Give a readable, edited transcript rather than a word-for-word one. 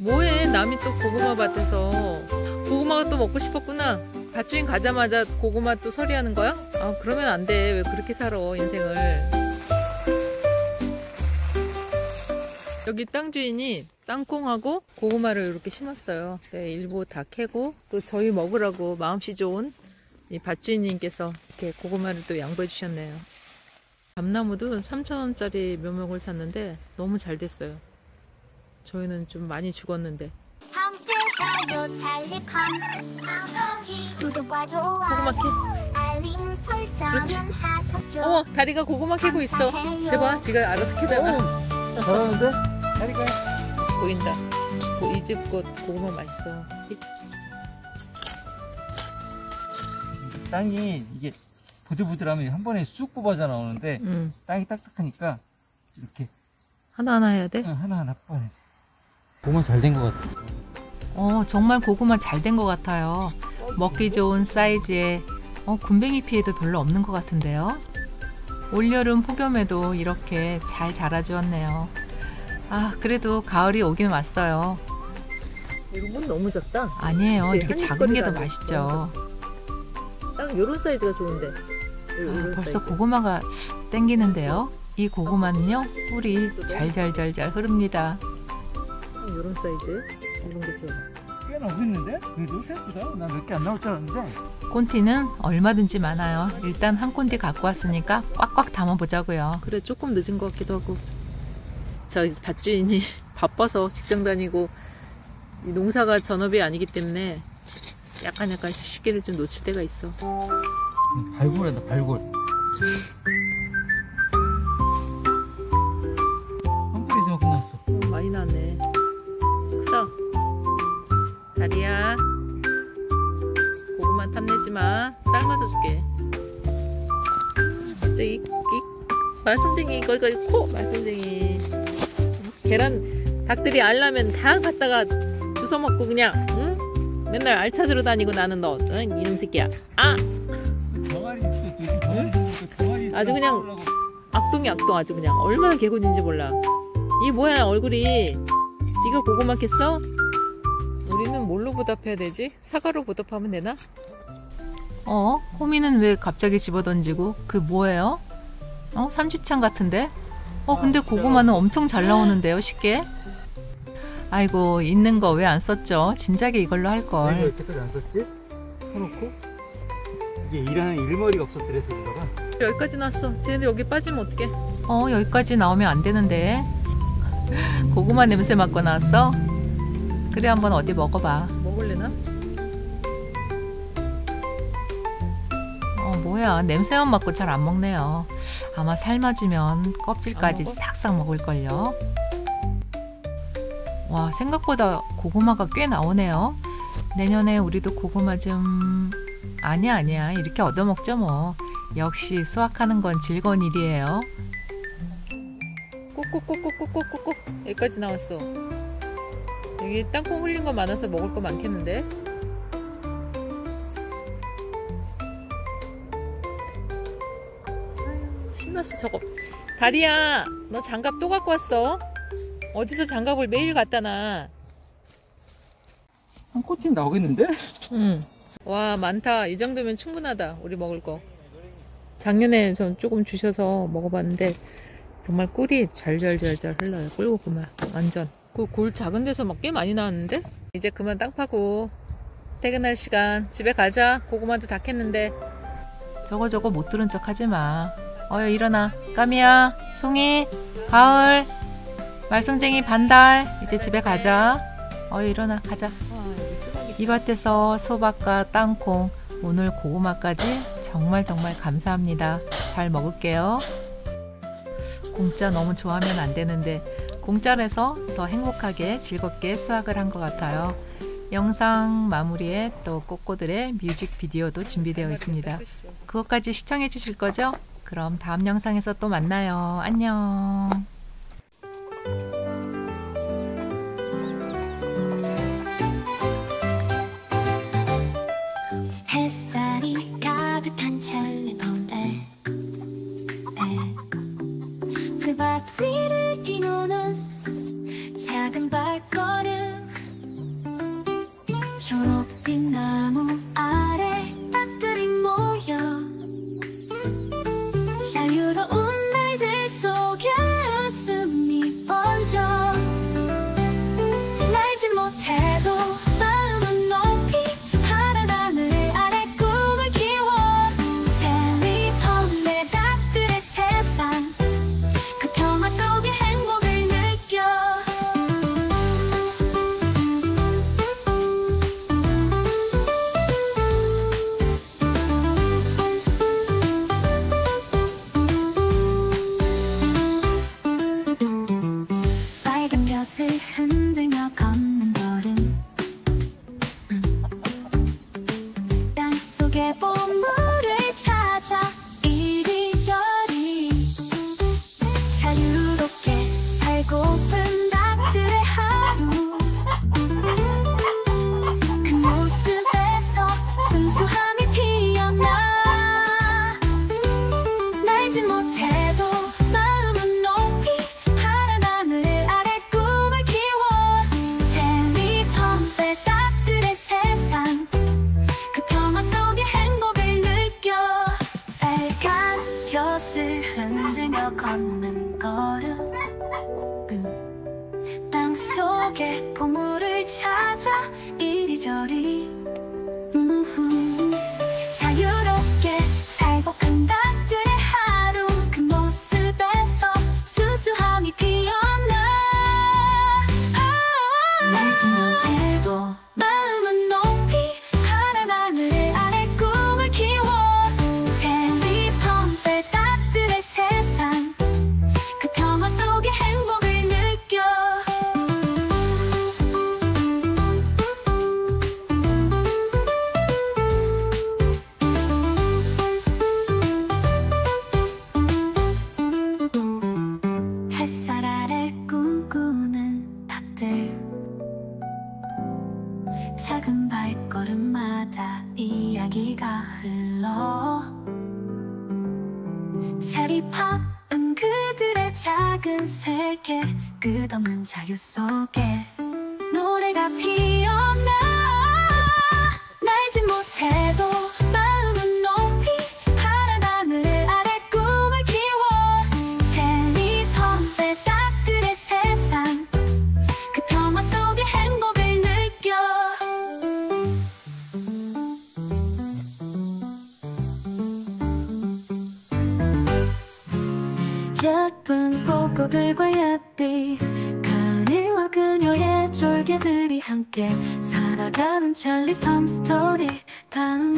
뭐해? 남이 또 고구마 밭에서 고구마가 또 먹고 싶었구나. 밭주인 가자마자 고구마 또 서리하는 거야? 아, 그러면 안 돼. 왜 그렇게 살아 인생을. 여기 땅 주인이 땅콩하고 고구마를 이렇게 심었어요. 네, 일부 다 캐고 또 저희 먹으라고 마음씨 좋은 이 밭주인님께서 이렇게 고구마를 또 양보해 주셨네요. 감나무도 3,000원짜리 묘목을 샀는데 너무 잘 됐어요. 저희는 좀 많이 죽었는데. 고구마 캐. 그렇지. 어머, 다리가 고구마 캐고 있어. 제발, 지가 알아서 캐잖아. 잘하는데? 다리가 보인다. 이 집 것 고구마 맛있어. 땅이 이게 부들부들하면 한 번에 쑥 뽑아져 나오는데 땅이 딱딱하니까 이렇게 하나하나 해야 돼? 하나하나 뽑아내. 고구마 잘 된 것 같아. 정말 고구마 잘 된 것 같아요. 먹기 좋은 사이즈에 굼벵이 피해도 별로 없는 것 같은데요. 올여름 폭염에도 이렇게 잘 자라주었네요. 아, 그래도 가을이 오긴 왔어요. 이건 너무 작다. 아니에요. 그치? 이렇게 작은 게 더 맛있죠. 딱 요런 사이즈가 좋은데. 벌써 사이즈. 고구마가 땡기는데요. 이 고구마는요, 꿀이 잘잘잘잘 흐릅니다. 요런 사이즈. 이런 게 좋아. 꽤 나오고 있는데? 그래도 생각보다 나 몇 개 안 나올 줄 알았는데. 콘티는 얼마든지 많아요. 일단 한 콘티 갖고 왔으니까 꽉꽉 담아보자고요. 그래, 조금 늦은 것 같기도 하고. 저 밭주인이 바빠서 직장 다니고 이 농사가 전업이 아니기 때문에 약간 시기를 좀 놓칠 때가 있어. 발골한다, 발골. 한 뿌리 이상 끝났어. 많이 나왔네. 크다. 다리야, 고구마 탐내지 마. 삶아서 줄게. 진짜 이 말썽쟁이, 이거 코 말썽쟁이. 계란 닭들이 알라면 다 갖다가 주워 먹고 그냥, 응? 맨날 알 찾으러 다니고 나는 너, 응? 이놈 새끼야. 아! 병아리 있어, 요즘 병아리 주니까 병아리. 아주 그냥 악동이 악동. 아주 그냥 얼마나 개구리인지 몰라. 이 뭐야 얼굴이. 네가 고구마 캤어? 우리는 뭘로 보답해야 되지? 사과로 보답하면 되나? 호미는 왜 갑자기 집어던지고? 그 뭐예요? 삼지창 같은데? 근데 고구마는 엄청 잘 나오는데요, 쉽게? 아이고, 있는 거 왜 안 썼죠? 진작에 이걸로 할 왜 걸. 이렇게까지 안 썼지? 사놓고? 이게 일하는 일머리가 없었더래서 그런가? 여기까지 나왔어. 쟤네들 여기 빠지면 어떡해? 여기까지 나오면 안 되는데. 고구마 냄새 맡고 나왔어? 그래, 한번 어디 먹어봐. 먹을래나? 뭐야, 냄새만 맡고 잘 안 먹네요. 아마 삶아주면 껍질까지 싹싹 먹을걸요. 와, 생각보다 고구마가 꽤 나오네요. 내년에 우리도 고구마 좀... 아니야, 이렇게 얻어먹죠 뭐. 역시 수확하는 건 즐거운 일이에요. 꼭꼭꼭꼭꼭꼭꼭 여기까지 나왔어. 여기 땅콩 흘린 거 많아서 먹을 거 많겠는데? 아유, 신났어 저거. 다리야, 너 장갑 또 갖고 왔어? 어디서 장갑을 매일 갖다 놔? 한 꼬집 나오겠는데? 응. 와, 많다. 이 정도면 충분하다. 우리 먹을 거. 작년에 전 조금 주셔서 먹어봤는데 정말 꿀이 잘잘잘잘 흘러요. 꿀고구마 완전. 그 골 작은 데서 막 꽤 많이 나왔는데? 이제 그만 땅 파고 퇴근할 시간. 집에 가자. 고구마도 다 캤는데. 저거 못 들은 척 하지 마. 일어나. 까미야, 송이, 가을, 말썽쟁이 반달. 이제 집에 가자. 일어나, 가자. 이 밭에서 수박과 땅콩, 오늘 고구마까지 정말 감사합니다. 잘 먹을게요. 공짜 너무 좋아하면 안 되는데 공짜라서 더 행복하게 즐겁게 수확을 한 것 같아요. 영상 마무리에 또 꼬꼬들의 뮤직비디오도 준비되어 있습니다. 그것까지 시청해 주실 거죠? 그럼 다음 영상에서 또 만나요. 안녕. 햇살이 가득한 찰리 밤에 풀밭 위를 뛰노는 작은 발걸음 초록빛 나무 아래 닭들이 모여 자유로운 날들 속에 웃음이 번져 날진 못해도 마음은 높이 파란 하늘 아래 꿈을 키워 젤리펀 내 닭들의 세상 그 평화 속에 행복을 느껴 빨간 벼슬 흔들며 걷는 걸음 땅속의 보물을 찾아 이리저리 자유롭게 살고픈 닭들의 하루 그 모습에서 순수함이 피어나 날지 못해도 마음은 높이 파란 하늘 아래 꿈을 키워 젤리펀 닭들의 세상 그 평화 속에 행복을 느껴 빨간 벼슬 흔들며 걷는 걸음 땅속에 보물을 찾아 이리저리 자유롭게 살고픈 닭들의 하루 그 모습에서 순수함이 피어나 날지 못해도 마음은 높이 파란 하늘 아래 꿈을 키워 젤리펀 닭들의 세상 그 평화 속에 행복을 느껴 햇살 아래 꿈꾸는 닭들 작은 발걸음마다 이야기가 흘러 체리팝은 그들의 작은 세계 끝없는 자유 속에 노래가 피어나 날지 못해도 마음은 높이 파란 하늘 아래 꿈을 키워 젤리펀 닭들의 세상 그 평화 속에 행복을 느껴 예쁜 벚꽃들과 예비 가리와 그녀의 졸개들이 함께 살아가는 젤리펀 스토리 다음